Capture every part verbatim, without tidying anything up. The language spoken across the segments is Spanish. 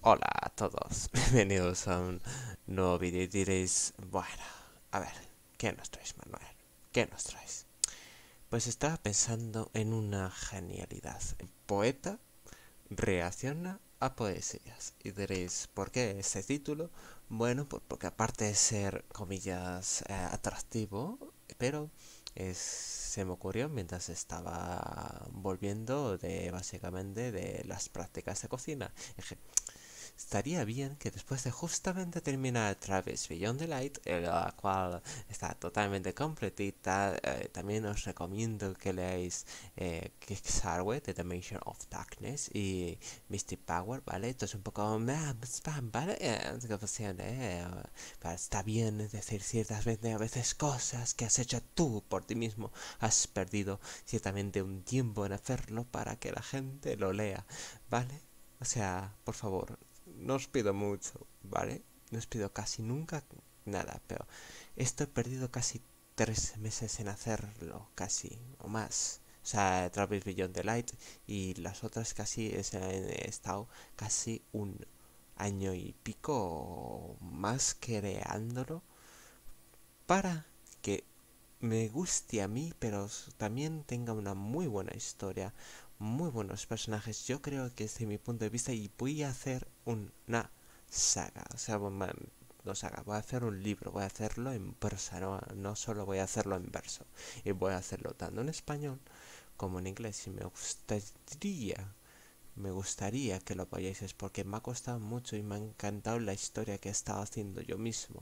Hola a todos, bienvenidos a un nuevo vídeo y diréis, bueno, a ver, ¿qué nos traes, Manuel? ¿Qué nos traes? Pues estaba pensando en una genialidad. El poeta reacciona a poesías. Y diréis, ¿por qué este título? Bueno, pues porque aparte de ser, comillas, eh, atractivo, pero es, se me ocurrió mientras estaba volviendo de, básicamente, de las prácticas de cocina. Dije, estaría bien que después de justamente terminar Travis Beyond the Light, eh, la cual está totalmente completita, eh, también os recomiendo que leáis eh, Kickstarter, The Dimension of Darkness y Mystic Power, ¿vale? Esto es un poco ah, spam, ¿vale? Eh, eh, está bien decir ciertas veces, a veces cosas que has hecho tú por ti mismo. Has perdido ciertamente un tiempo en hacerlo para que la gente lo lea, ¿vale? O sea, por favor, no os pido mucho, ¿vale? No os pido casi nunca nada, pero esto he perdido casi tres meses en hacerlo, casi, o más. O sea, Travis Beyond the Light y las otras casi he estado casi un año y pico o más creándolo para que me guste a mí, pero también tenga una muy buena historia, muy buenos personajes. Yo creo que desde mi punto de vista, y voy a hacer una saga, o sea, no saga, voy a hacer un libro, voy a hacerlo en prosa, no, no solo voy a hacerlo en verso, y voy a hacerlo tanto en español como en inglés, y me gustaría, me gustaría que lo apoyéis, porque me ha costado mucho y me ha encantado la historia que he estado haciendo yo mismo.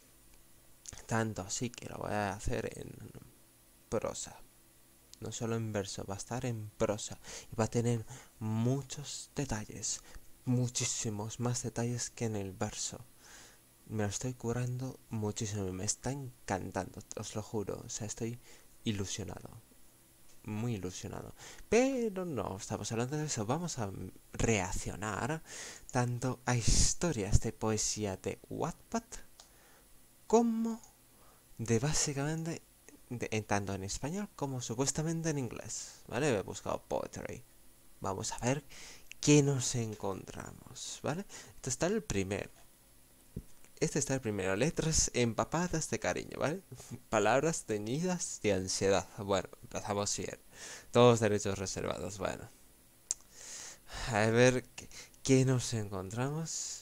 Tanto así que lo voy a hacer en prosa, no solo en verso, va a estar en prosa y va a tener muchos detalles, muchísimos más detalles que en el verso. Me lo estoy curando muchísimo, me está encantando, os lo juro, o sea, estoy ilusionado, muy ilusionado. Pero no estamos hablando de eso, vamos a reaccionar tanto a historias de poesía de Wattpad como de básicamente de, en, tanto en español como supuestamente en inglés, ¿vale? He buscado poetry. Vamos a ver qué nos encontramos, ¿vale? Este está el primero. Este está el primero. Letras empapadas de cariño, ¿vale? Palabras teñidas de ansiedad. Bueno, empezamos bien. Todos derechos reservados, bueno. A ver qué, qué nos encontramos.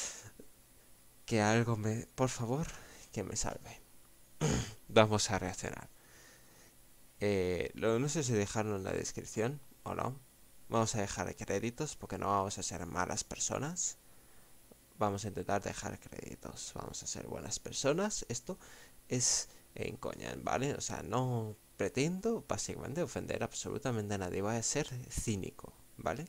Que algo me... Por favor, que me salve. Vamos a reaccionar. Eh, lo, no sé si dejarlo en la descripción o no. Vamos a dejar créditos porque no vamos a ser malas personas. Vamos a intentar dejar créditos. Vamos a ser buenas personas. Esto es en coña, ¿vale? O sea, no pretendo básicamente ofender absolutamente a nadie. Voy a ser cínico, ¿vale?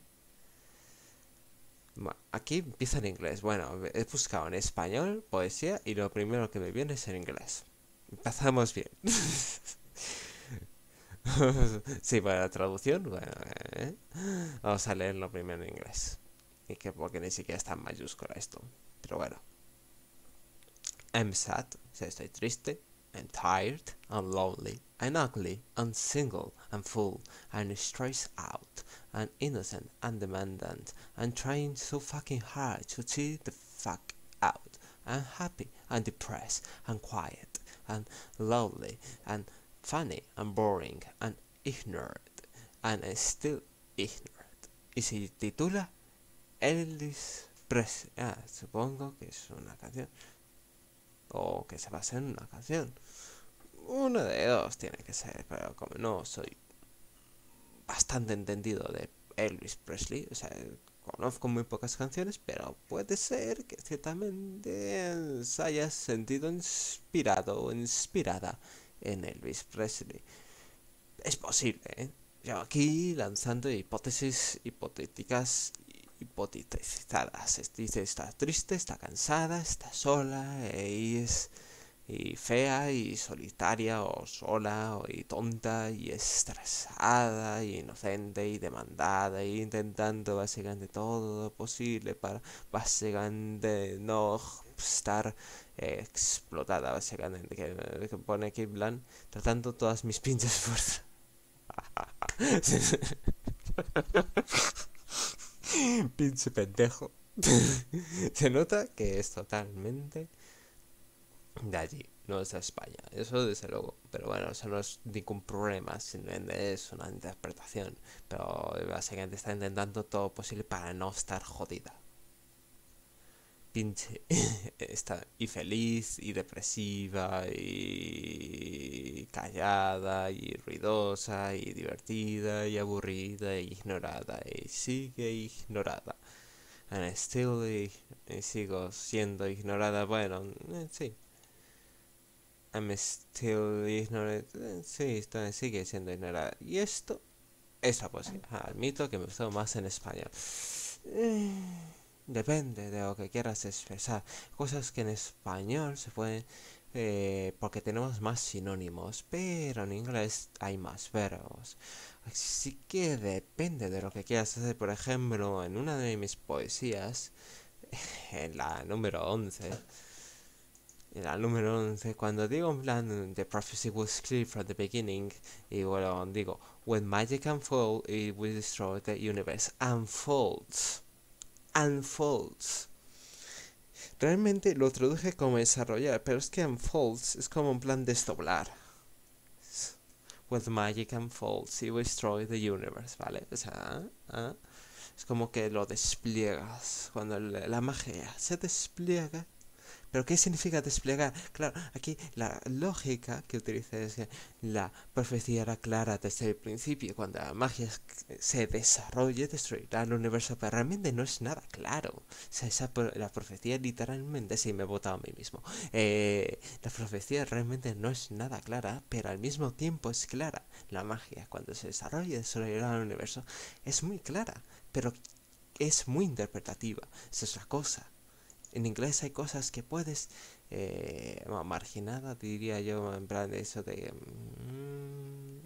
Aquí empieza en inglés. Bueno, he buscado en español, poesía, y lo primero que me viene es en inglés. Empezamos bien. Sí, para la traducción, bueno, ¿eh? Vamos a leerlo primero en inglés. Y que porque ni siquiera está en mayúscula esto. Pero bueno. I'm sad, o sea, estoy triste. I'm tired, I'm lonely, I'm ugly, I'm single, I'm full, I'm stressed out, I'm innocent, I'm demandant, I'm trying so fucking hard to chill the fuck out. I'm happy, I'm depressed, I'm quiet, I'm lonely, I'm funny, I'm boring, I'm ignorant, and I'm still ignorant. Y se titula Elvis Presley. Ah, supongo que es una canción. O que se basa en una canción. Uno de dos tiene que ser, pero como no soy bastante entendido de Elvis Presley, o sea, conozco muy pocas canciones, pero puede ser que ciertamente se haya sentido inspirado o inspirada en Elvis Presley. Es posible, ¿eh? Yo aquí lanzando hipótesis hipotéticas hipotetizadas. Dice, está triste, está cansada, está sola, y es y fea y solitaria o sola o y tonta y estresada y inocente y demandada y intentando básicamente todo lo posible para básicamente no estar eh, explotada básicamente que, que pone aquí en plan tratando todas mis pinches fuerzas. Pinche pendejo. Se nota que es totalmente de allí, no es de España. Eso desde luego. Pero bueno, eso no es ningún problema, simplemente es una interpretación. Pero básicamente está intentando todo posible para no estar jodida. Pinche. Está y feliz, y depresiva, y callada, y ruidosa, y divertida, y aburrida, y ignorada. Y sigue ignorada. And still, y, y sigo siendo ignorada. Bueno, eh, sí. I'm still ignorant. Eh, sí, está, sigue siendo ignorada. Y esto, esta poesía. Admito que me gustó más en español. Eh, Depende de lo que quieras expresar. Cosas que en español se pueden... Eh, porque tenemos más sinónimos, pero en inglés hay más verbos. Así que depende de lo que quieras hacer. Por ejemplo, en una de mis poesías, en la número once, en la número once, cuando digo en plan The prophecy was clear from the beginning, y bueno, digo When magic unfolds, it will destroy the universe. Unfolds. Unfolds. Realmente lo traduje como desarrollar, pero es que unfolds es como un plan desdoblar. When magic unfolds, it will destroy the universe, ¿vale? O sea, ¿eh? Es como que lo despliegas. Cuando la magia se despliega. ¿Pero qué significa desplegar? Claro, aquí la lógica que utilicé es que la profecía era clara desde el principio. Cuando la magia se desarrolle, destruirá el universo, pero realmente no es nada claro. O sea, esa, la profecía literalmente, sí, me he votado a mí mismo. Eh, la profecía realmente no es nada clara, pero al mismo tiempo es clara. La magia, cuando se desarrolla, destruirá el universo, es muy clara, pero es muy interpretativa. Esa es la cosa. En inglés hay cosas que puedes eh, marginada, diría yo, en plan de eso de mm,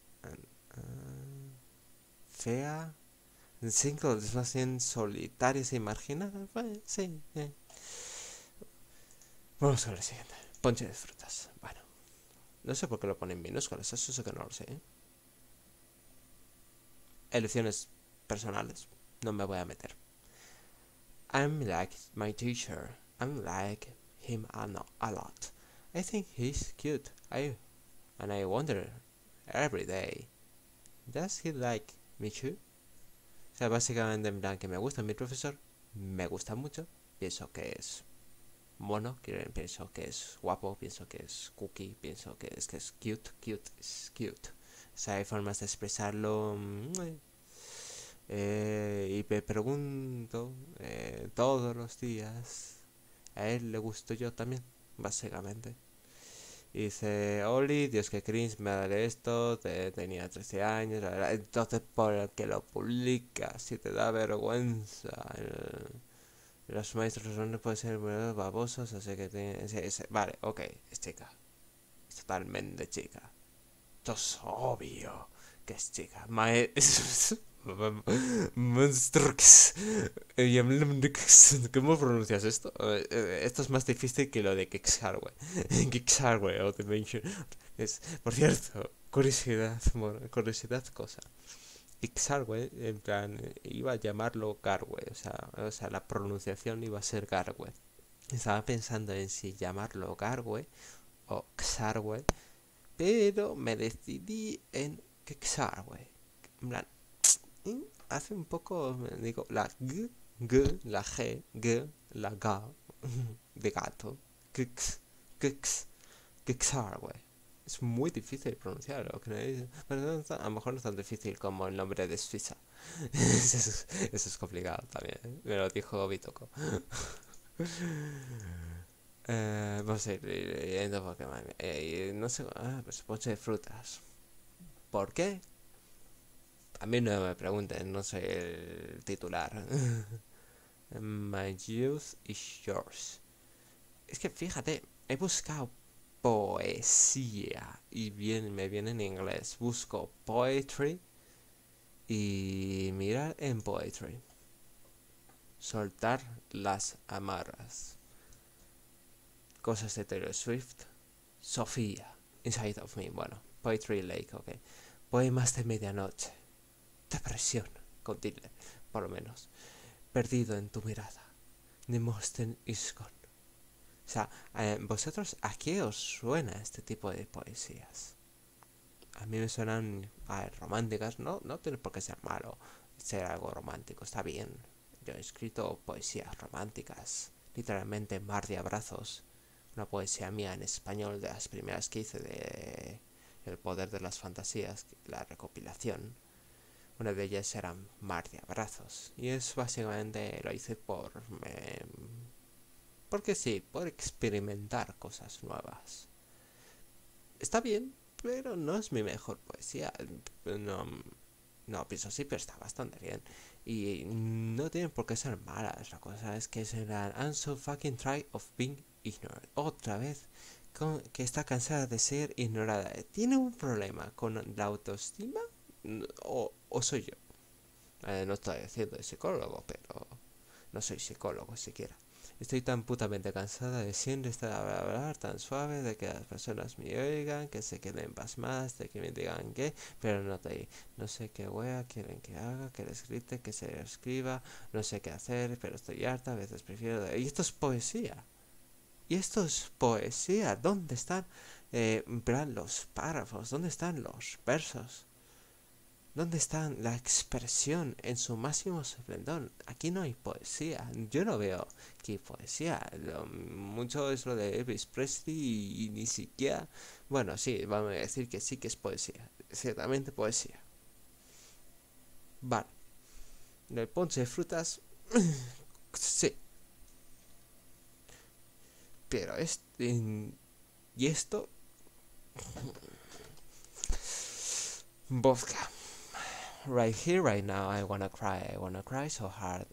uh, fea, single es más bien solitarias y marginadas. Bueno, sí, eh. Vamos a ver el siguiente. Ponche de frutas. Bueno, no sé por qué lo ponen minúsculas, eso sí que no lo sé. ¿eh? Elecciones personales, no me voy a meter. I'm like my teacher. I'm like him a, no, a lot. I think he's cute. I and I wonder every day, does he like me too? O sea, básicamente en plan que me gusta mi profesor, me gusta mucho, pienso que es mono, pienso que es guapo, pienso que es cookie, pienso que es que es cute, cute, es cute. O sea, hay formas de expresarlo. Eh, y me pregunto eh, todos los días, a él le gusto yo también, básicamente. Y dice, Oli, Dios que cringe, me daré esto, te, tenía trece años, la verdad. Entonces, ¿por el que lo publica? Si te da vergüenza. El, los maestros no pueden ser babosos, así que tiene, sí, sí, vale, ok, es chica. Es totalmente chica. Esto es obvio que es chica. Mae... Monstrux. ¿Cómo pronuncias esto? Esto es más difícil que lo de Kixarwe. Kixarwe o Dimension. Es, por cierto, curiosidad, curiosidad cosa. Kixarwe, en plan, iba a llamarlo Garwe. O sea, o sea, la pronunciación iba a ser Garwe. Estaba pensando en si llamarlo Garwe o Xarwe, pero me decidí en Kixarwe. En plan, hace un poco, digo, la G, G, la G, G, la G, de gato. Kix, Kix, Kixarwe. Es muy difícil de pronunciar, ¿o creéis? Pero no, a lo mejor no es tan difícil como el nombre de Suiza. eso, es, eso es complicado también, ¿eh? Me lo dijo Bitoco. Eh, vamos a ir leyendo Pokémon. Eh, no sé, ah, pues ponche de frutas. ¿Por qué? A mí no me pregunten, no soy el titular. My youth is yours. Es que fíjate, he buscado poesía y bien, me viene en inglés. Busco poetry y mirar en poetry. Soltar las amarras. Cosas de Taylor Swift. Sofía. Inside of Me. Bueno, Poetry Lake, ok. Poemas de medianoche. Depresión. Con tilde, por lo menos. perdido en tu mirada. Demóstenes is gone. O sea, eh, vosotros, ¿a qué os suena este tipo de poesías? A mí me suenan a ver, románticas, no, no tiene por qué ser malo ser algo romántico, está bien. Yo he escrito poesías románticas, literalmente Mar de Abrazos, una poesía mía en español de las primeras que hice de El Poder de las Fantasías, la recopilación. Una de ellas era Mar de Abrazos, y es básicamente lo hice por... Eh, porque sí, por experimentar cosas nuevas. Está bien, pero no es mi mejor poesía. No, no pienso así, pero está bastante bien. Y no tienen por qué ser malas. La cosa es que serán I'm so fucking tired of being ignorant. Otra vez, con, que está cansada de ser ignorada. ¿Tiene un problema con la autoestima? ¿O, o soy yo? Eh, no estoy diciendo de psicólogo, pero no soy psicólogo siquiera. Estoy tan putamente cansada de siempre estar a hablar tan suave, de que las personas me oigan, que se queden pasmadas, de que me digan qué, pero no te, no sé qué wea quieren que haga, que les grite, que se les escriba, no sé qué hacer, pero estoy harta, a veces prefiero... De... Y esto es poesía. Y esto es poesía. ¿Dónde están eh, en plan, los párrafos? ¿Dónde están los versos? ¿Dónde está la expresión en su máximo esplendor? Aquí no hay poesía. Yo no veo que hay poesía. Lo, mucho es lo de Elvis Presley y, y ni siquiera... Bueno, sí, vamos a decir que sí que es poesía. Ciertamente poesía. Vale. El ponche de frutas... sí. Pero es... y esto... vodka. Right here, right now, I wanna cry. I wanna cry so hard.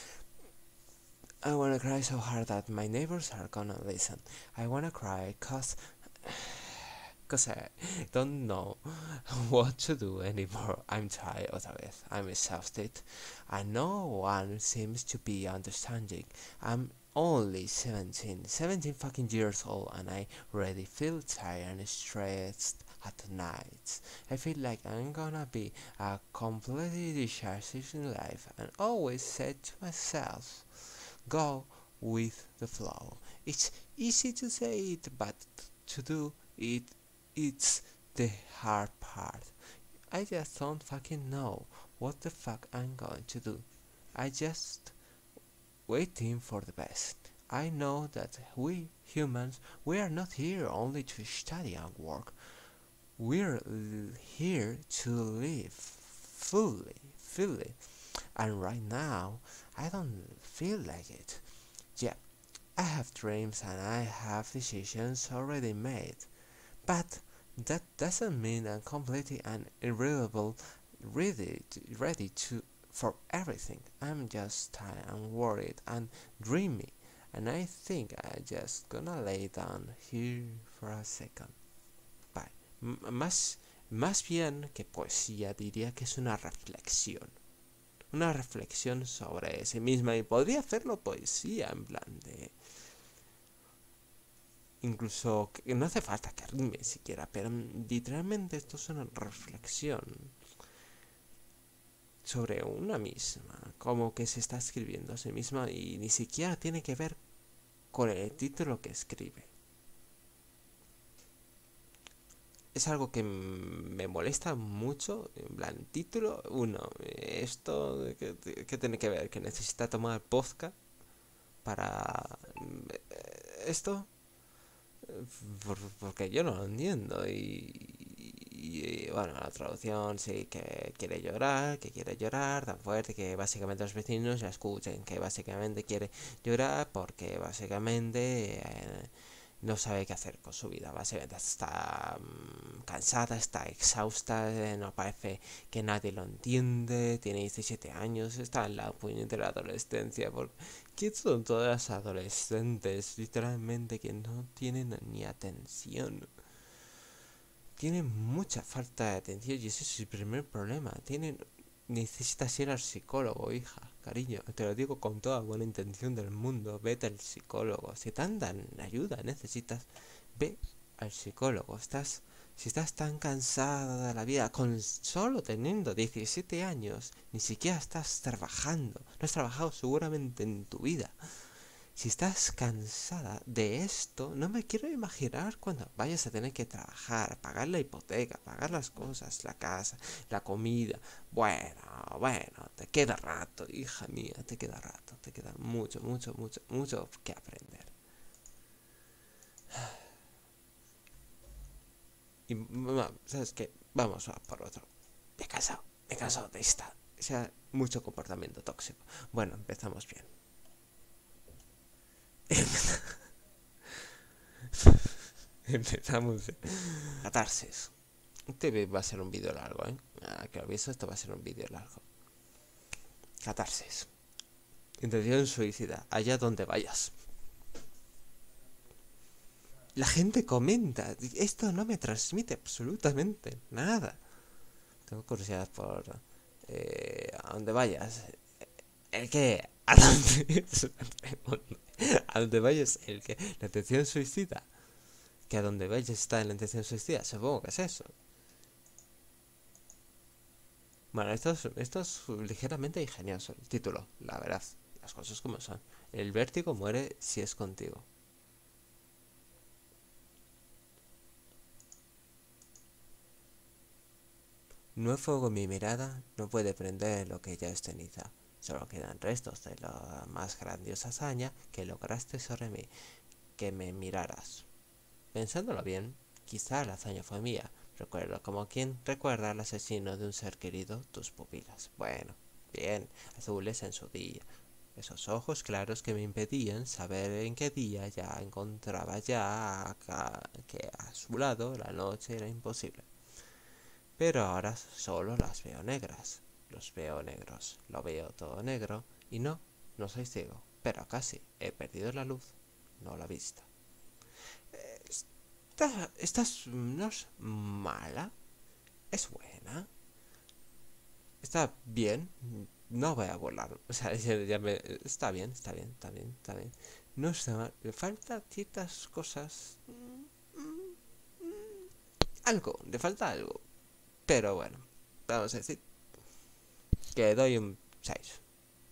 I wanna cry so hard that my neighbors are gonna listen. I wanna cry cause... Cause I don't know what to do anymore. I'm tired otra vez. I'm exhausted. And no one seems to be understanding. I'm only seventeen. seventeen fucking years old and I already feel tired and stressed at night. I feel like I'm gonna be a completely discharged in life and always said to myself, go with the flow. It's easy to say it, but to do it, it's the hard part. I just don't fucking know what the fuck I'm going to do. I just waiting for the best. I know that we humans, we are not here only to study and work. We're here to live fully, fully. And right now, I don't feel like it. Yeah, I have dreams and I have decisions already made. But that doesn't mean I'm completely and irrelevable, ready to, ready to for everything. I'm just tired and worried and dreamy, and I think I'm just gonna lay down here for a second. Bye. M más, más bien que poesía diría que es una reflexión. Una reflexión sobre sí misma y podría hacerlo poesía en plan de... Incluso que no hace falta que rime siquiera, pero literalmente esto es una reflexión sobre una misma, como que se está escribiendo a sí misma y ni siquiera tiene que ver con el título que escribe. Es algo que me molesta mucho, en plan, título, uno, esto, ¿qué, qué tiene que ver? ¿Que necesita tomar vodka para esto? Porque yo no lo entiendo y, y, y bueno, la traducción sí que quiere llorar, que quiere llorar tan fuerte que básicamente los vecinos la escuchen, que básicamente quiere llorar porque básicamente eh, no sabe qué hacer con su vida, básicamente está um, cansada, está exhausta, eh, no parece que nadie lo entiende, tiene diecisiete años, está en la puñetera adolescencia, porque ¿qué son todas las adolescentes? Literalmente que no tienen ni atención. Tienen mucha falta de atención y ese es el primer problema. Tienen... Necesitas ir al psicólogo, hija, cariño. Te lo digo con toda buena intención del mundo. Vete al psicólogo. Si tanta ayuda necesitas, ve al psicólogo. Estás Si estás tan cansada de la vida, con solo teniendo diecisiete años, ni siquiera estás trabajando, no has trabajado seguramente en tu vida. Si estás cansada de esto, no me quiero imaginar cuando vayas a tener que trabajar, pagar la hipoteca, pagar las cosas, la casa, la comida. Bueno, bueno, te queda rato, hija mía, te queda rato, te queda mucho, mucho, mucho, mucho que aprender. Y, mamá, ¿sabes qué? Vamos a por otro. Me he cansado, me he cansado de esta. O sea, mucho comportamiento tóxico. Bueno, empezamos bien. Empezamos bien. Catarsis. Este va a ser un vídeo largo, ¿eh? Ah, que lo visto, esto va a ser un vídeo largo. Catarsis. Intención suicida, allá donde vayas. La gente comenta. Esto no me transmite absolutamente nada. Tengo curiosidad por... Eh, a donde vayas. ¿El qué? ¿A dónde? ¿A dónde vayas? ¿El qué? La intención suicida. Que a donde vayas está en la intención suicida. Supongo que es eso. Bueno, esto es, esto es ligeramente ingenioso, el título, la verdad. Las cosas como son. El vértigo muere si es contigo. No es fuego mi mirada, no puede prender lo que ya es ceniza. Solo quedan restos de la más grandiosa hazaña que lograste sobre mí, que me miraras. Pensándolo bien, quizá la hazaña fue mía. Recuerdo como quien recuerda al asesino de un ser querido tus pupilas. Bueno, bien, azules en su día. Esos ojos claros que me impedían saber en qué día ya encontraba ya acá, que a su lado la noche era imposible. Pero ahora solo las veo negras. Los veo negros. Lo veo todo negro. Y no, no soy ciego. Pero casi. He perdido la luz. No la vista. Esta, esta no es mala. Es buena. Está bien. No voy a volar. O sea, ya, ya me, está bien, está bien, está bien, está bien. No está mal. Me falta ciertas cosas. Algo. Le falta algo. Pero bueno. Vamos a decir que doy un seis.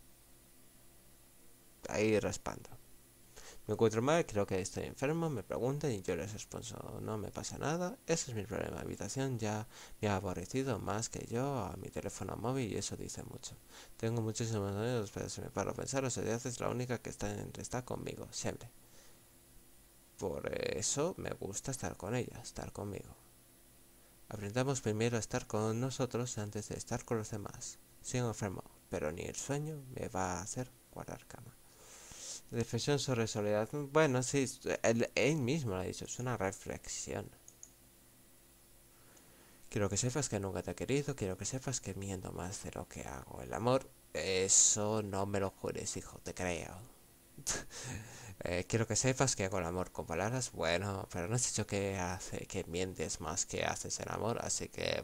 Ahí raspando. Me encuentro mal, creo que estoy enfermo, me preguntan y yo les respondo, no me pasa nada, ese es mi problema. La habitación ya me ha aborrecido más que yo a mi teléfono móvil y eso dice mucho. Tengo muchísimos amigos, pero se me paro a pensar, o sea, es la única que está, está conmigo, siempre. Por eso me gusta estar con ella, estar conmigo. Aprendamos primero a estar con nosotros antes de estar con los demás. Soy enfermo, pero ni el sueño me va a hacer guardar cama. Reflexión sobre soledad. Bueno, sí, él, él mismo lo ha dicho, es una reflexión. Quiero que sepas que nunca te he querido, quiero que sepas que miento más de lo que hago. El amor, eso no me lo jures, hijo, te creo. eh, quiero que sepas que hago el amor con palabras, bueno, pero no has dicho que hace, que mientes más que haces el amor, así que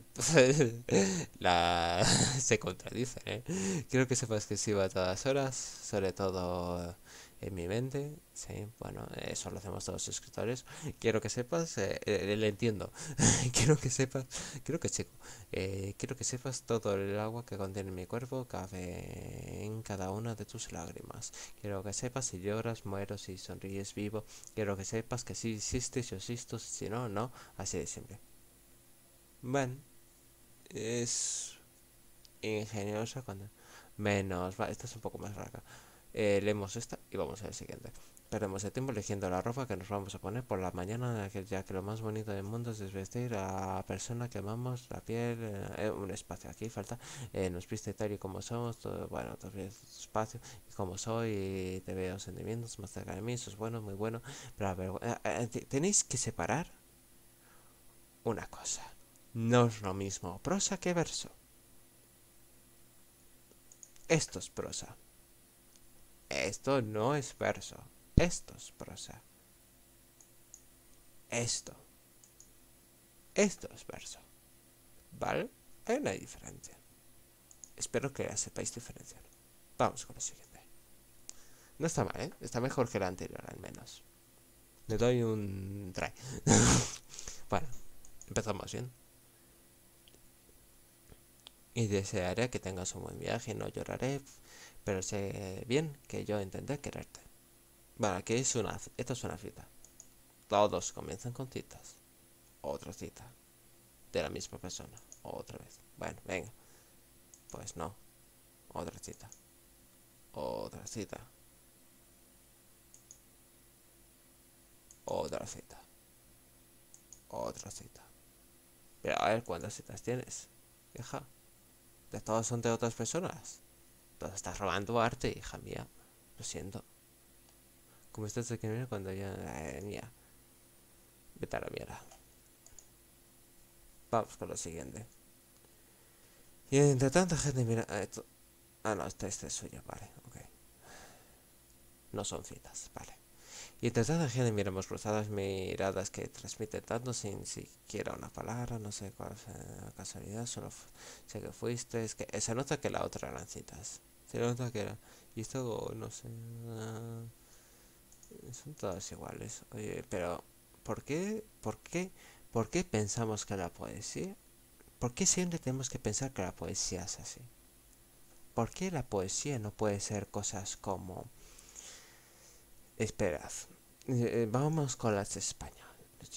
la se contradice, ¿eh? Quiero que sepas que sigo a todas horas, sobre todo en mi mente, sí, bueno, eso lo hacemos todos los escritores. Quiero que sepas, eh, eh, le entiendo. quiero que sepas, quiero que chico, eh, quiero que sepas todo el agua que contiene mi cuerpo cabe en cada una de tus lágrimas. Quiero que sepas si lloras, muero, si sonríes, vivo. Quiero que sepas que si existes, yo existo, si no, no, así de siempre. Bueno, es ingeniosa cuando menos, va, esta es un poco más larga. Eh, leemos esta y vamos al siguiente. Perdemos el tiempo eligiendo la ropa que nos vamos a poner por la mañana, ya que lo más bonito del mundo es desvestir a la persona que amamos, la piel, eh, un espacio aquí falta, eh, nos viste tal y como somos, todo, bueno, todo espacio, y como soy, y te veo sentimientos más cerca de mí, eso es bueno, muy bueno, pero a ver, eh, eh, tenéis que separar una cosa, no es lo mismo prosa que verso, esto es prosa, esto no es verso, esto es prosa. Esto. Esto es verso. ¿Vale? Hay una diferencia. Espero que la sepáis diferenciar. Vamos con lo siguiente. No está mal, ¿eh? Está mejor que la anterior, al menos. Le doy un try. bueno. Empezamos bien. Y desearé que tengas un buen viaje, no lloraré, pero sé bien que yo intenté quererte. Bueno, aquí es una, esto es una cita. Todos comienzan con citas. Otra cita. De la misma persona. Otra vez. Bueno, venga. Pues no. Otra cita. Otra cita. Otra cita. Otra cita. Pero a ver cuántas citas tienes, hija. De todas son de otras personas. Entonces estás robando arte, hija mía. Lo siento. Como estás aquí cuando ya... Eh, mía. Vete a la mierda. Vamos con lo siguiente. Y entre tanta gente mira... Eh, esto... Ah, no, este, este es suyo, vale, ok. No son citas, vale. Y entre tanta gente miramos cruzadas miradas que transmiten tanto sin siquiera una palabra, no sé cuál fue la casualidad, solo sé que fuiste, es que se nota que la otra eran citas. Se nota que era... Y esto, no sé... Uh, son todas iguales. Oye, pero... ¿Por qué? ¿Por qué? ¿Por qué pensamos que la poesía? ¿Por qué siempre tenemos que pensar que la poesía es así? ¿Por qué la poesía no puede ser cosas como... Esperad. Eh, vamos con las de España.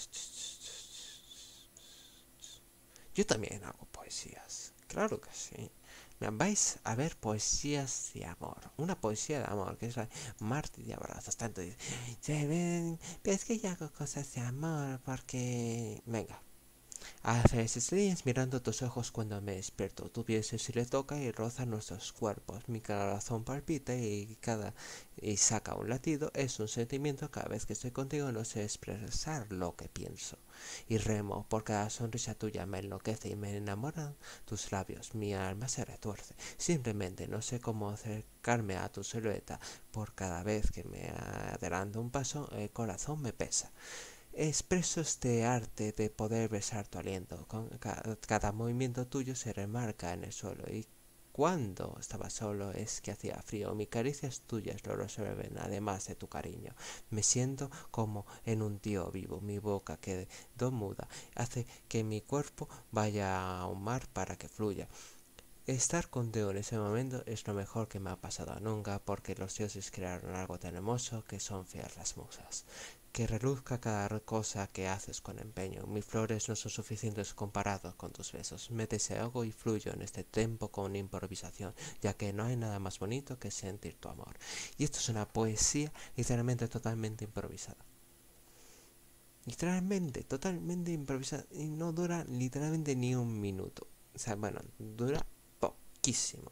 Yo también hago poesías. Claro que sí. Me vais a ver poesías de amor. Una poesía de amor, que es la Marti de abrazos. Tanto dice, se ven, pero es que yo hago cosas de amor porque... Venga. A veces líneas mirando tus ojos cuando me despierto. Tu piel se le toca y roza nuestros cuerpos. Mi corazón palpita y cada y saca un latido. Es un sentimiento. Cada vez que estoy contigo no sé expresar lo que pienso. Y remo por cada sonrisa tuya me enloquece y me enamoran tus labios. Mi alma se retuerce. Simplemente no sé cómo acercarme a tu silueta. Por cada vez que me adelanto un paso, el corazón me pesa. Expreso este arte de poder besar tu aliento. Con cada, cada movimiento tuyo se remarca en el suelo. Y cuando estaba solo es que hacía frío. Mis caricias tuyas lo resuelven, además de tu cariño. Me siento como en un tío vivo. Mi boca quedó muda. Hace que mi cuerpo vaya a un mar para que fluya. Estar contigo en ese momento es lo mejor que me ha pasado nunca, porque los dioses crearon algo tan hermoso que son feas las musas. Que reluzca cada cosa que haces con empeño. Mis flores no son suficientes comparados con tus besos. Me desahogo y fluyo en este tiempo con improvisación, ya que no hay nada más bonito que sentir tu amor. Y esto es una poesía literalmente totalmente improvisada. Literalmente, totalmente improvisada. Y no dura literalmente ni un minuto. O sea, bueno, dura poquísimo.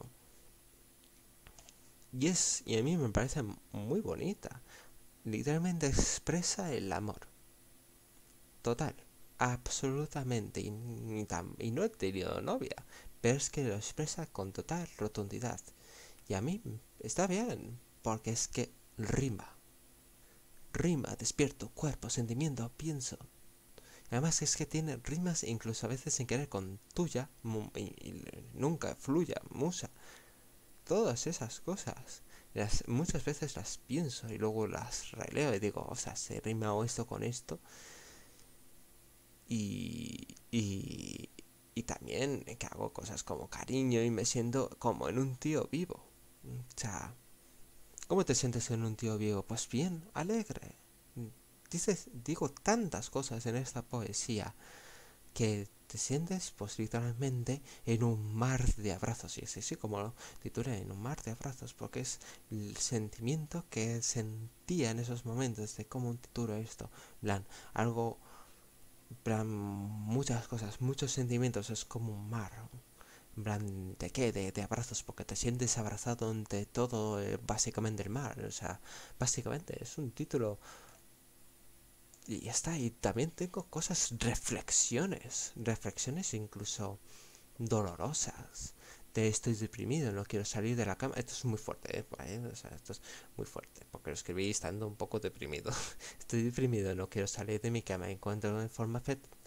Y es, y a mí me parece muy bonita. Literalmente expresa el amor. Total. Absolutamente. Y, y, y no he tenido novia. Pero es que lo expresa con total rotundidad. Y a mí está bien. Porque es que rima. Rima, despierto, cuerpo, sentimiento, pienso. Además es que tiene rimas incluso a veces sin querer con tuya. Y, y nunca fluya, musa. Todas esas cosas. Las, muchas veces las pienso y luego las releo y digo, o sea, se rima esto con esto. Y, y, y también que hago cosas como cariño y me siento como en un tío vivo. O sea, ¿cómo te sientes en un tío vivo? Pues bien, alegre. Dices, digo tantas cosas en esta poesía que te sientes pues literalmente en un mar de abrazos. Y es así como lo titulé, en un mar de abrazos, porque es el sentimiento que sentía en esos momentos de cómo titulo esto. Plan, algo, plan, muchas cosas, muchos sentimientos, es como un mar. En plan, ¿de qué? De, de abrazos, porque te sientes abrazado de todo, eh, básicamente el mar. O sea, básicamente es un título. Y ya está, y también tengo cosas, reflexiones, reflexiones incluso dolorosas. De estoy deprimido, no quiero salir de la cama. Esto es muy fuerte, ¿eh? ¿Vale? O sea, esto es muy fuerte, porque lo escribí estando un poco deprimido. Estoy deprimido, no quiero salir de mi cama. Encuentro en forma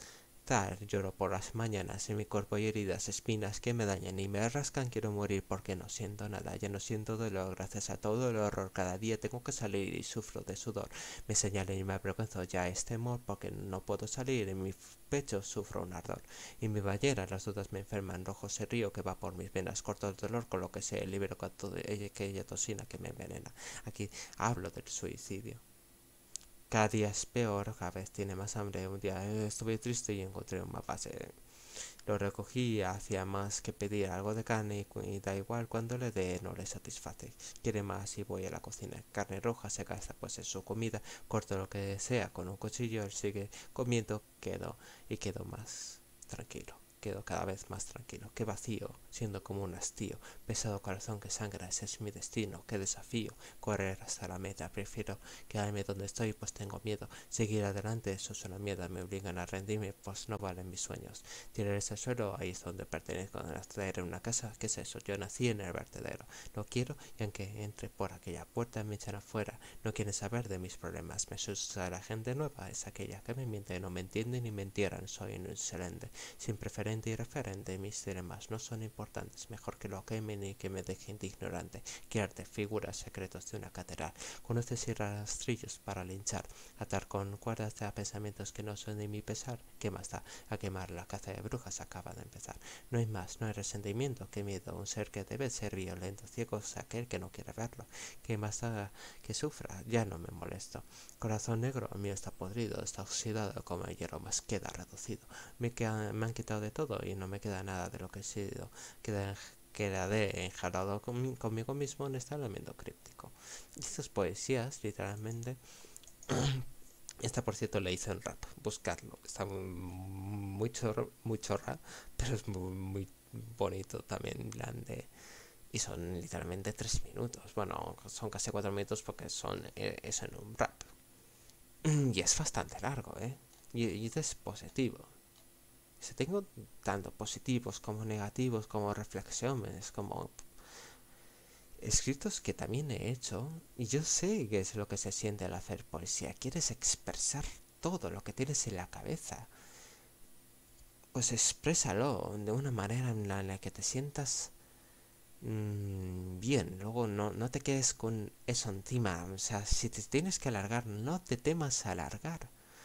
despertar, lloro por las mañanas, en mi cuerpo hay heridas, espinas que me dañan y me rascan, quiero morir porque no siento nada, ya no siento dolor, gracias a todo el horror, cada día tengo que salir y sufro de sudor, me señalan y me avergüenzo ya es temor porque no puedo salir, en mi pecho sufro un ardor, y mi bañera las dudas me enferman, rojo ese río que va por mis venas, corto el dolor con lo que sé, libero con todo aquella toxina que me envenena, aquí hablo del suicidio. Cada día es peor, cada vez tiene más hambre. Un día estuve triste y encontré un mapa. Lo recogí, hacía más que pedir algo de carne y da igual cuando le dé, no le satisface. Quiere más y voy a la cocina. Carne roja se gasta, pues es su comida. Corto lo que sea con un cuchillo, él sigue comiendo, quedo y quedo más tranquilo. Quedo cada vez más tranquilo, qué vacío, siendo como un hastío, pesado corazón que sangra, ese es mi destino, qué desafío, correr hasta la meta, prefiero quedarme donde estoy, pues tengo miedo, seguir adelante, eso es una mierda, me obligan a rendirme, pues no valen mis sueños, tirar ese suelo, ahí es donde pertenezco, nacer en una casa, ¿qué es eso? Yo nací en el vertedero, no quiero, y aunque entre por aquella puerta me echan afuera, no quieren saber de mis problemas, me asusta la gente nueva, es aquella que me miente, no me entiende ni me entierran, soy un excelente, sin preferencia y referente, mis dilemas no son importantes, mejor que lo quemen y que me dejen de ignorante, que arte, figuras, secretos de una catedral, conoces y rastrillos para linchar, atar con cuerdas de pensamientos que no son de mi pesar, ¿qué más da? A quemar la caza de brujas acaba de empezar, no hay más, no hay resentimiento, que miedo, un ser que debe ser violento, ciego es aquel que no quiere verlo, ¿qué más da que sufra? Ya no me molesto, corazón negro, el mío está podrido, está oxidado como el hierro más queda reducido, me, queda, me han quitado de todo y no me queda nada de lo que he sido, queda, quedaré enjalado con, conmigo mismo en este elemento críptico. Estas poesías, literalmente, esta por cierto le hice en rap, buscarlo, está muy, chorro, muy chorra, pero es muy, muy bonito también, grande. Y son literalmente tres minutos, bueno, son casi cuatro minutos porque son eh, eso en un rap. Y es bastante largo, ¿eh? Y, y es positivo. Si tengo tanto positivos como negativos, como reflexiones, como escritos que también he hecho, y yo sé que es lo que se siente al hacer poesía. Quieres expresar todo lo que tienes en la cabeza. Pues exprésalo de una manera en la, en la que te sientas mmm, bien. Luego no, no te quedes con eso encima. O sea, si te tienes que alargar, no te temas a alargar.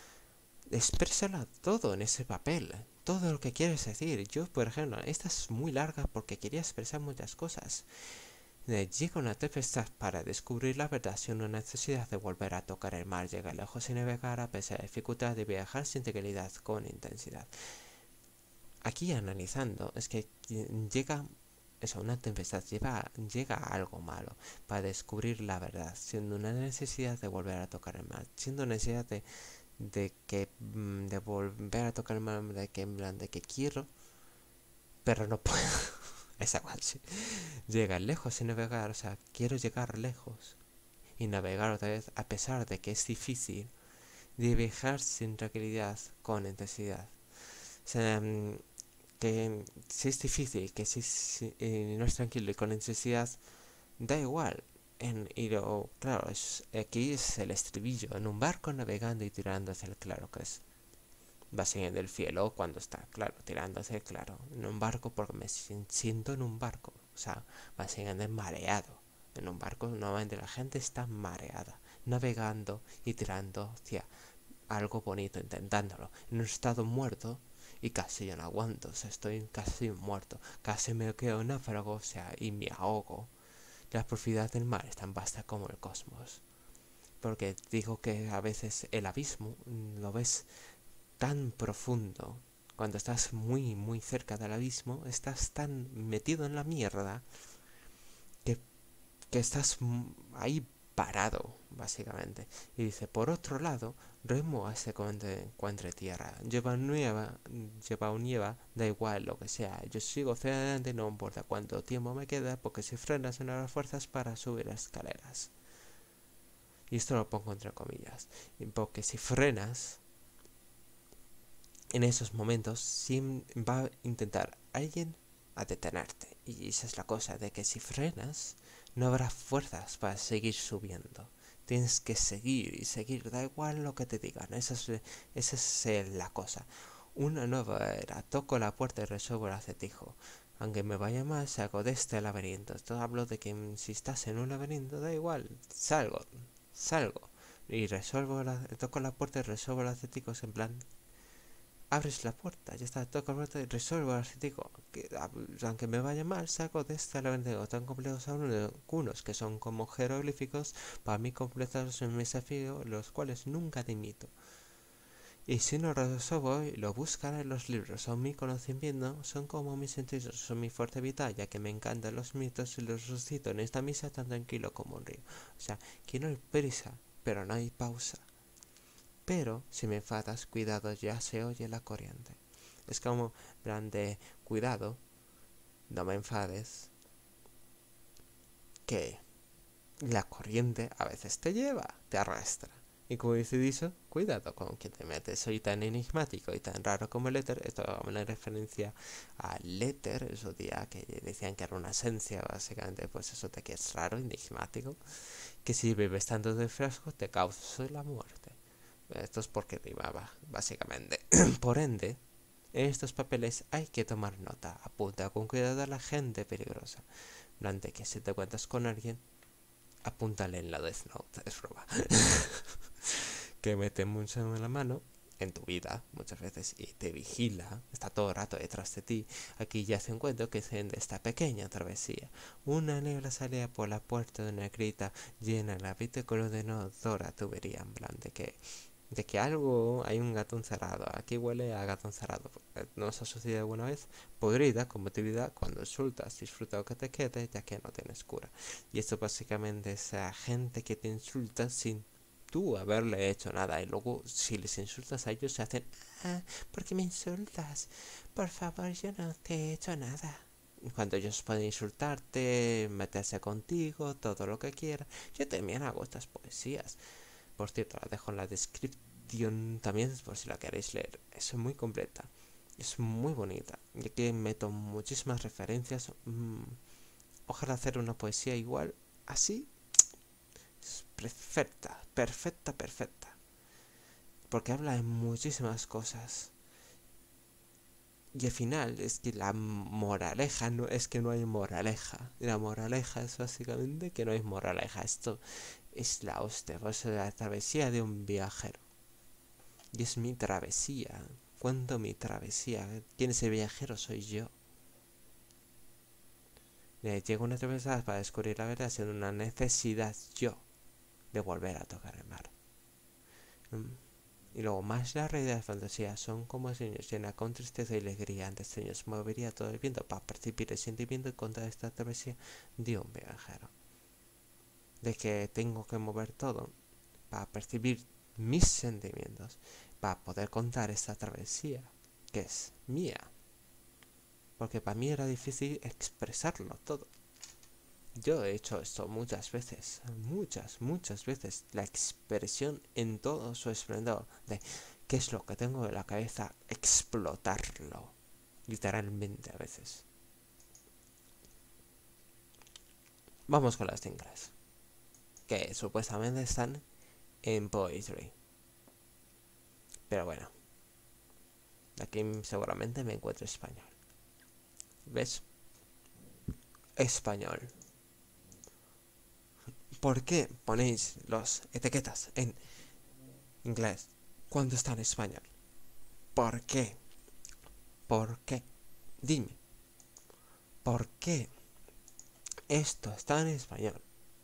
Exprésala todo en ese papel, todo lo que quieres decir. Yo, por ejemplo, esta es muy larga porque quería expresar muchas cosas. Llega una tempestad para descubrir la verdad sin una necesidad de volver a tocar el mar. Llega lejos sin navegar a pesar de dificultad de viajar sin tranquilidad con intensidad. Aquí analizando es que llega eso, una tempestad, llega, llega a algo malo para descubrir la verdad, siendo una necesidad de volver a tocar el mar, siendo necesidad de de que de volver a tocar el mar, de que en plan de que quiero pero no puedo. Es algo así, llegar lejos sin navegar, o sea, quiero llegar lejos y navegar otra vez a pesar de que es difícil, de viajar sin tranquilidad con intensidad, o sea, que si es difícil, que si, si eh, no es tranquilo y con intensidad, da igual. En, y lo, claro, es, aquí es el estribillo, en un barco navegando y tirando hacia el claro, que es va siguiendo el cielo cuando está claro, tirando hacia el claro, en un barco porque me siento en un barco, o sea, va siguiendo mareado. En un barco normalmente la gente está mareada, navegando y tirando hacia algo bonito, intentándolo, en un estado muerto y casi yo no aguanto, o sea, estoy casi muerto, casi me quedo náufrago, o sea, y me ahogo. Las profundidades del mar es tan vasta como el cosmos. Porque digo que a veces el abismo lo ves tan profundo. Cuando estás muy, muy cerca del abismo, estás tan metido en la mierda que, que estás ahí parado, básicamente. Y dice, por otro lado, remo a ese encuentre tierra. Lleva nieva, lleva o nieva, da igual lo que sea. Yo sigo hacia adelante, no importa cuánto tiempo me queda, porque si frenas no habrá fuerzas para subir escaleras. Y esto lo pongo entre comillas. Porque si frenas, en esos momentos sí va a intentar alguien a detenerte. Y esa es la cosa, de que si frenas, no habrá fuerzas para seguir subiendo. Tienes que seguir y seguir, da igual lo que te digan. Esa es, esa es la cosa. Una nueva era. Toco la puerta y resuelvo el acertijo. Aunque me vaya mal, salgo de este laberinto. Esto hablo de que si estás en un laberinto, da igual. Salgo, salgo. Y resuelvo la, toco la puerta y resuelvo el acertijo. En plan, abres la puerta, ya está, toco la puerta y resuelvo el acertijo. Que, aunque me vaya mal, salgo de este laberinto tan complejos algunos que son como jeroglíficos. Para mí completos un desafío, los cuales nunca dimito. Y si no lo resuelvo, lo buscaré en los libros. Son mi conocimiento, son como mis sentidos, son mi fuerte vital, ya que me encantan los mitos y los recito en esta misa tan tranquilo como un río. O sea, que no hay prisa, pero no hay pausa. Pero si me enfadas, cuidado, ya se oye la corriente. Es como, plan de, cuidado, no me enfades, que la corriente a veces te lleva, te arrastra. Y como dice Diso, cuidado con quien te metes. Soy tan enigmático y tan raro como el éter. Esto es una referencia al éter, esos días que decían que era una esencia, básicamente, pues eso de que es raro, enigmático, que si bebes tanto de frasco te causa la muerte. Esto es porque rimaba, básicamente. Por ende, en estos papeles hay que tomar nota. Apunta con cuidado a la gente peligrosa. Durante que si te cuentas con alguien, apúntale en la Death Note, es broma. Que mete mucho en la mano en tu vida muchas veces y te vigila, está todo el rato detrás de ti. Aquí ya se encuentro que es en esta pequeña travesía. Una negra salía por la puerta de una grita llena la habitación de no dora tubería, en plan de que de que algo, hay un gato encerrado, aquí huele a gato encerrado. ¿No os ha sucedido alguna vez? Podrida, compatibilidad, cuando insultas, disfruta lo que te quede, ya que no tienes cura. Y esto básicamente es a gente que te insulta sin tú haberle hecho nada. Y luego, si les insultas a ellos, se hacen, ah, ¿por qué me insultas? Por favor, yo no te he hecho nada. Cuando ellos pueden insultarte, meterse contigo, todo lo que quieran. Yo también hago estas poesías. Por cierto, la dejo en la descripción también por si la queréis leer. Es muy completa. Es muy bonita. Y aquí meto muchísimas referencias. Mm, ojalá hacer una poesía igual. Así. Es perfecta. Perfecta, perfecta. Porque habla de muchísimas cosas. Y al final es que la moraleja no es que no hay moraleja. La moraleja es básicamente que no hay moraleja. Esto es la hostia. Es la travesía de un viajero. Y es mi travesía. Cuento mi travesía. ¿Quién es el viajero? Soy yo. Le llego una travesía para descubrir la verdad, siendo una necesidad yo de volver a tocar el mar. Y luego, más la realidad de fantasía son como sueños, llena con tristeza y alegría. Antes sueños movería todo el viento para percibir el sentimiento y contar esta travesía de un viajero. De que tengo que mover todo para percibir mis sentimientos, para poder contar esta travesía, que es mía. Porque para mí era difícil expresarlo todo. Yo he hecho esto muchas veces, muchas, muchas veces. La expresión en todo su esplendor de qué es lo que tengo en la cabeza, explotarlo. Literalmente a veces. Vamos con las de inglés, que supuestamente están en Poetry. Pero bueno, aquí seguramente me encuentro español. ¿Ves? Español. ¿Por qué ponéis las etiquetas en inglés cuando está en español? ¿Por qué? ¿Por qué? Dime, ¿por qué esto está en español?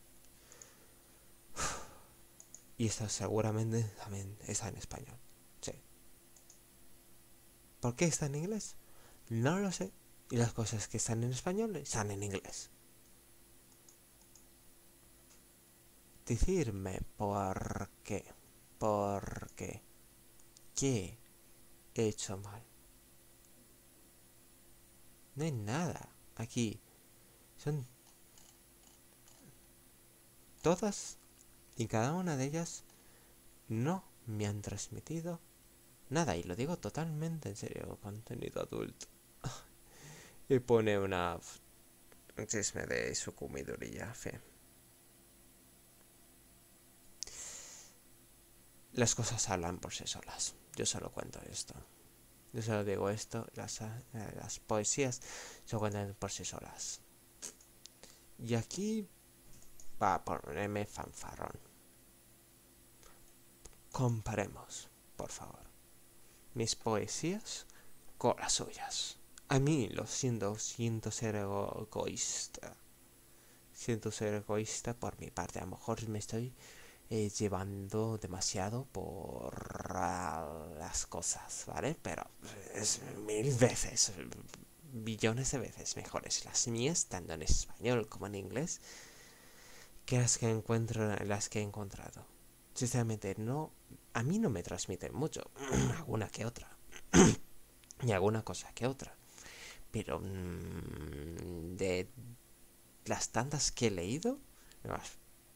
Y esto seguramente también está en español. Sí. ¿Por qué está en inglés? No lo sé. Y las cosas que están en español están en inglés. Decirme por qué. ¿Por qué? ¿Qué he hecho mal? No hay nada aquí. Son todas y cada una de ellas no me han transmitido nada. Y lo digo totalmente en serio. Contenido adulto. Y pone una... un chisme de su comiduría, fe. Las cosas hablan por sí solas. Yo solo cuento esto. Yo solo digo esto, las, eh, las poesías se cuentan por sí solas. Y aquí va a ponerme fanfarrón. Comparemos, por favor, mis poesías con las suyas. A mí, lo siento, siento ser ego egoísta. Siento ser egoísta por mi parte. A lo mejor me estoy eh, llevando demasiado por uh, las cosas, ¿vale? Pero es mil veces, billones de veces mejores las mías, tanto en español como en inglés, que las que encuentro, las que he encontrado. Sinceramente, no, a mí no me transmiten mucho, alguna que otra, y alguna cosa que otra. Pero mmm, de las tantas que he leído, las,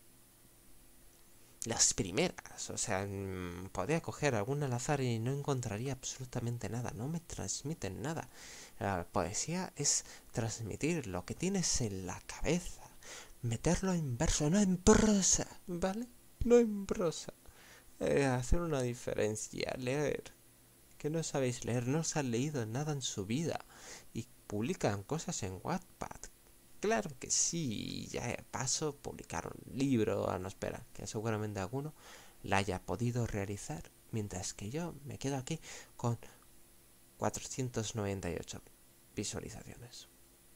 las primeras, o sea, mmm, podría coger alguna al azar y no encontraría absolutamente nada, no me transmiten nada. La poesía es transmitir lo que tienes en la cabeza, meterlo en verso, no en prosa, ¿vale? No en prosa. Eh, hacer una diferencia, leer. Que no sabéis leer, no os han leído nada en su vida y publican cosas en Wattpad. Claro que sí, ya de paso publicaron un libro, ah, no espera, que seguramente alguno la haya podido realizar, mientras que yo me quedo aquí con cuatrocientas noventa y ocho visualizaciones.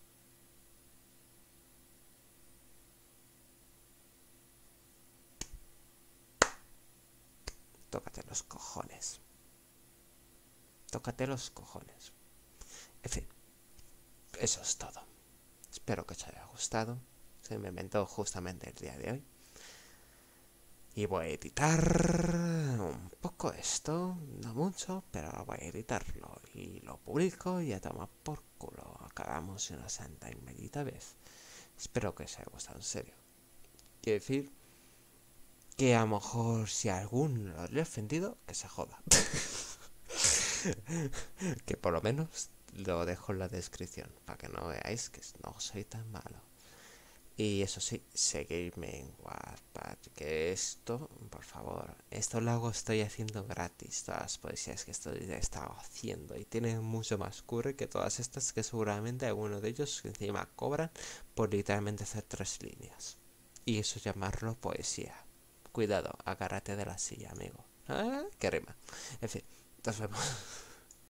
Tócate los cojones. Tócate los cojones. En fin, eso es todo. Espero que os haya gustado. Se me inventó justamente el día de hoy. Y voy a editar un poco esto, no mucho, pero voy a editarlo y lo publico y a tomar por culo. Acabamos una santa y bendita vez. Espero que os haya gustado, en serio. Quiero decir que a lo mejor si a alguno le he ofendido, que se joda. Que por lo menos lo dejo en la descripción, para que no veáis que no soy tan malo. Y eso sí, seguidme en Wattpad, que esto, por favor, esto lo hago, estoy haciendo gratis, todas las poesías que estoy he estado haciendo, y tienen mucho más curry que todas estas, que seguramente algunos de ellos encima cobran por literalmente hacer tres líneas. Y eso es llamarlo poesía. Cuidado, agárrate de la silla, amigo. Ah, qué rima. En fin, nos vemos.